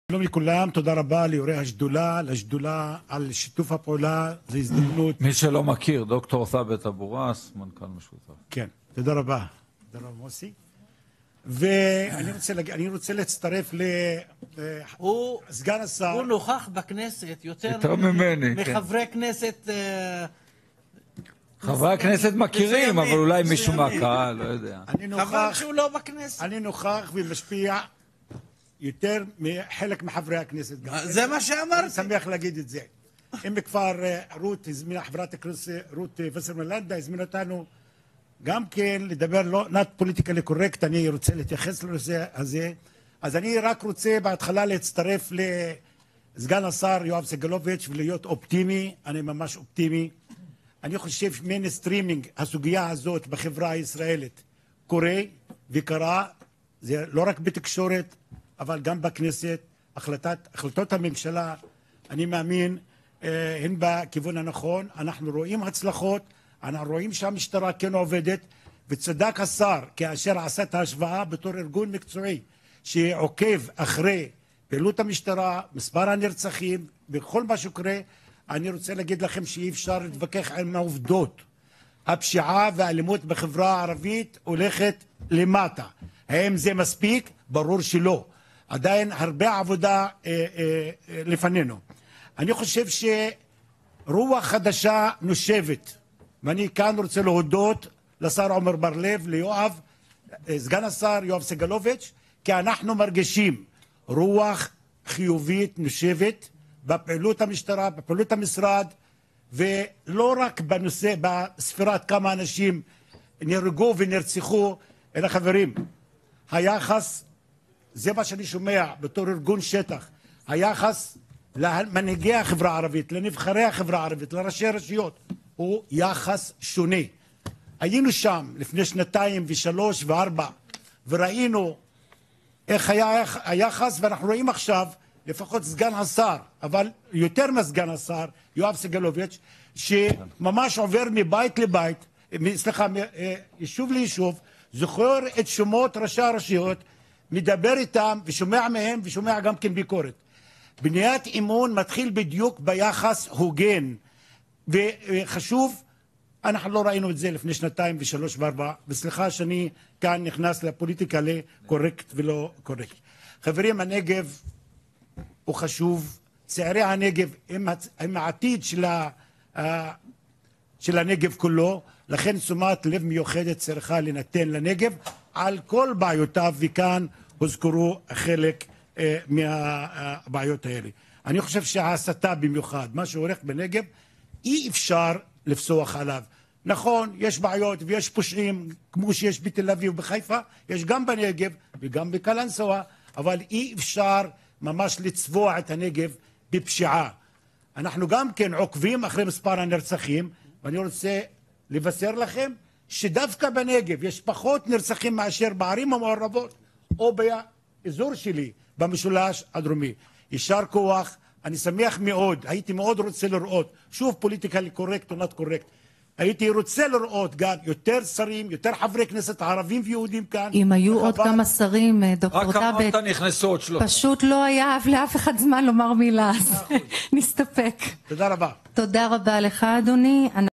שלום לכולם, תודה רבה ליו"רי לשדולה על שיתוף הפעולה, זו הזדמנות. מי שלא מכיר, דוקטור ת'אבת אבו ראס, מנכ"ל משותף. כן, תודה רבה. תודה רבה מוסי. ואני רוצה להצטרף לסגן השר. הוא נוכח בכנסת יותר ממני. מחברי כנסת. חברי הכנסת מכירים, אבל אולי מישהו מהקהל, לא יודע. חבל שהוא לא בכנסת. אני נוכח ומשפיע יותר מחלק מחברי הכנסת. זה מה שאמרתי. אני שמח להגיד את זה. אם כבר חברת הכנסת רות וסרמן לנדה הזמינה אותנו גם כן לדבר לא פוליטיקלי קורקט, אני רוצה להתייחס לנושא הזה. אז אני רק רוצה בהתחלה להצטרף לסגן השר יואב סגלוביץ' ולהיות אופטימי. אני ממש אופטימי. אני חושב שמיינסטרימינג הסוגיה הזאת בחברה הישראלית קורה וקרה, זה לא רק בתקשורת אבל גם בכנסת. החלטות הממשלה, אני מאמין, הן בכיוון הנכון. אנחנו רואים הצלחות, אנחנו רואים שהמשטרה כן עובדת, וצדק השר כאשר עשה את ההשוואה בתור ארגון מקצועי שעוקב אחרי פעילות המשטרה, מספר הנרצחים וכל מה שקורה. אני רוצה להגיד לכם שאי אפשר להתווכח עם העובדות. הפשיעה והאלימות בחברה הערבית הולכת למטה. האם זה מספיק? ברור שלא. עדיין הרבה עבודה לפנינו. אני חושב שרוח חדשה נושבת, ואני כאן רוצה להודות לשר עמר בר לב, ליואב, סגן השר יואב סגלוביץ', כי אנחנו מרגישים רוח חיובית נושבת בפעילות המשטרה, בפעילות המשרד, ולא רק בנושא, בספירת כמה אנשים נהרגו ונרצחו, אלא חברים, היחס, זה מה שאני שומע בתור ארגון שטח, היחס למנהיגי החברה הערבית, לנבחרי החברה הערבית, לראשי הרשויות, הוא יחס שונה. היינו שם לפני 2 ו3 ו4 וראינו איך היה היחס, ואנחנו רואים עכשיו לפחות סגן השר, אבל יותר מסגן השר יואב סגלוביץ', שממש עובר מבית לבית, יישוב ליישוב, זוכר את שמות ראשי הרשויות, מדבר איתם ושומע מהם ושומע גם כן ביקורת. בניית אמון מתחיל בדיוק ביחס הוגן וחשוב. אנחנו לא ראינו את זה לפני 2 ו3 ו4, וסליחה שאני כאן נכנס לפוליטיקה לקורקט ולא קורקט. חברים, הנגב הוא חשוב, צעירי הנגב הם העתיד של הנגב כולו, לכן תשומת לב מיוחדת צריכה לנתן לנגב על כל בעיותיו, וכאן הוזכרו חלק מהבעיות האלה. אני חושב שההסתה במיוחד, מה שהולך בנגב, אי אפשר לפסוח עליו. נכון, יש בעיות ויש פושעים כמו שיש בתל אביב ובחיפה, יש גם בנגב וגם בקלנסווה, אבל אי אפשר ממש לצבוע את הנגב בפשיעה. אנחנו גם כן עוקבים אחרי מספר הנרצחים, ואני רוצה לבשר לכם שדווקא בנגב יש פחות נרצחים מאשר בערים המעורבות או באזור שלי במשולש הדרומי. יישר כוח, אני שמח מאוד, הייתי מאוד רוצה לראות, שוב פוליטיקלי קורקט או נוט קורקט, הייתי רוצה לראות גם יותר שרים, יותר חברי כנסת ערבים ויהודים כאן. אם היו עוד כמה שרים, דוקטור ת'אבת, נכנסו עוד 3. פשוט לא היה לאף אחד זמן לומר מילה, אז נסתפק. תודה רבה. תודה רבה לך אדוני.